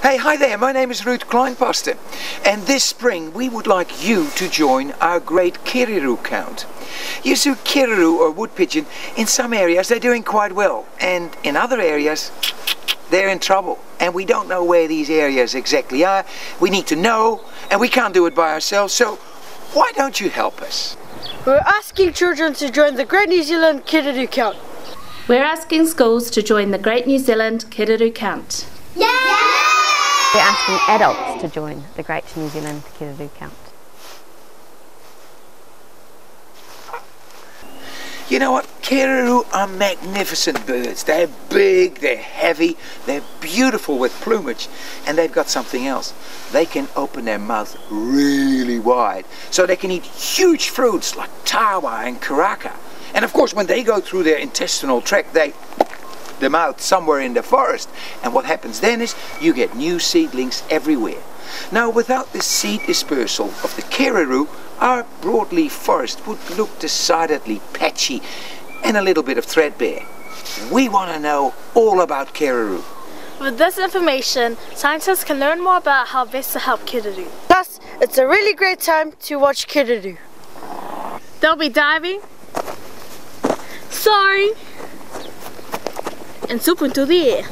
Hey, hi there, my name is Ruth Kleinpaster, and this spring we would like you to join our Great Kereru Count. You see, Kereru or wood pigeon, in some areas they're doing quite well, and in other areas they're in trouble, and we don't know where these areas exactly are. We need to know, and we can't do it by ourselves, so why don't you help us? We're asking children to join the Great New Zealand Kereru Count. We're asking schools to join the Great New Zealand Kereru Count. We're asking adults to join the Great New Zealand Kereru Count. You know what? Kereru are magnificent birds. They're big, they're heavy, they're beautiful with plumage, and they've got something else. They can open their mouth really wide, so they can eat huge fruits like tawa and karaka. And of course, when they go through their intestinal tract, they them out somewhere in the forest. And what happens then is you get new seedlings everywhere. Now, without the seed dispersal of the Kereru, our broadleaf forest would look decidedly patchy and a little bit of threadbare. We want to know all about Kereru. With this information, scientists can learn more about how best to help Kereru. Thus, it's a really great time to watch Kereru. They'll be diving, soaring, and swoop into the air.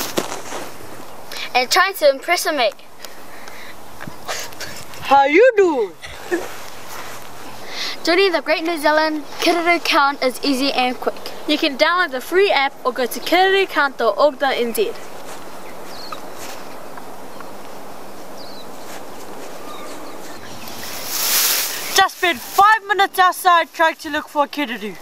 And trying to impress a mate. How you doing? Joining the Great New Zealand Kereru Count is easy and quick. You can download the free app or go to kererukount.org.nz. Just spend 5 minutes outside trying to look for a Kereru.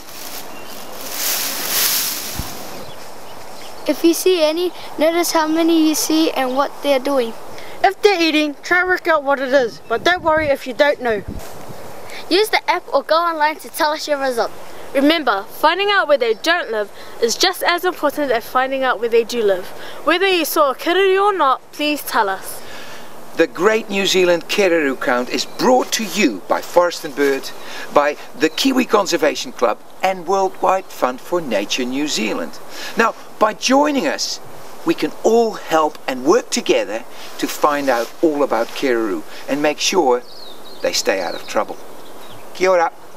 If you see any, notice how many you see and what they're doing. If they're eating, try and work out what it is, but don't worry if you don't know. Use the app or go online to tell us your result. Remember, finding out where they don't live is just as important as finding out where they do live. Whether you saw a Kereru or not, please tell us. The Great New Zealand Kereru Count is brought to you by Forest and Bird, by the Kiwi Conservation Club and Worldwide Fund for Nature New Zealand. Now, by joining us, we can all help and work together to find out all about Kereru and make sure they stay out of trouble. Kia ora.